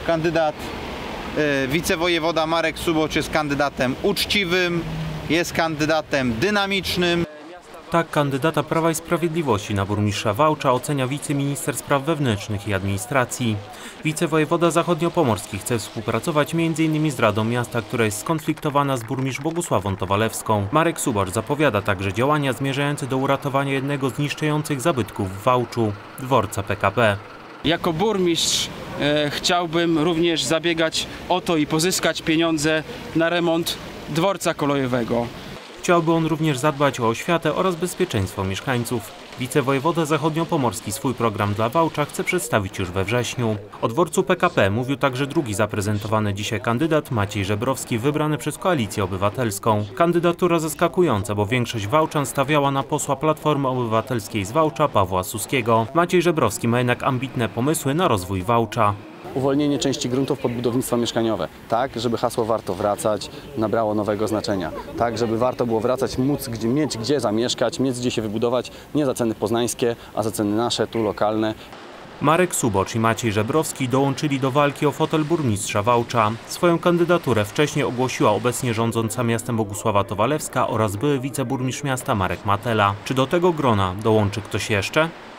Kandydat wicewojewoda Marek Subocz jest kandydatem uczciwym, jest kandydatem dynamicznym. Tak kandydata Prawa i Sprawiedliwości na burmistrza Wałcza ocenia wiceminister spraw wewnętrznych i administracji. Wicewojewoda zachodniopomorski chce współpracować m.in. z Radą Miasta, która jest skonfliktowana z burmistrz Bogusławą Towalewską. Marek Subocz zapowiada także działania zmierzające do uratowania jednego z niszczących zabytków w Wałczu – dworca PKP. Jako burmistrz chciałbym również zabiegać o to i pozyskać pieniądze na remont dworca kolejowego. Chciałby on również zadbać o oświatę oraz bezpieczeństwo mieszkańców. Wicewojewoda zachodniopomorski swój program dla Wałcza chce przedstawić już we wrześniu. O dworcu PKP mówił także drugi zaprezentowany dzisiaj kandydat Maciej Żebrowski, wybrany przez Koalicję Obywatelską. Kandydatura zaskakująca, bo większość wałczan stawiała na posła Platformy Obywatelskiej z Wałcza Pawła Suskiego. Maciej Żebrowski ma jednak ambitne pomysły na rozwój Wałcza. Uwolnienie części gruntów pod budownictwo mieszkaniowe, tak żeby hasło warto wracać nabrało nowego znaczenia, tak żeby warto było wracać, mieć gdzie zamieszkać, mieć gdzie się wybudować, nie za ceny poznańskie, a za ceny nasze, tu lokalne. Marek Subocz i Maciej Żebrowski dołączyli do walki o fotel burmistrza Wałcza. Swoją kandydaturę wcześniej ogłosiła obecnie rządząca miastem Bogusława Towalewska oraz były wiceburmistrz miasta Marek Matela. Czy do tego grona dołączy ktoś jeszcze?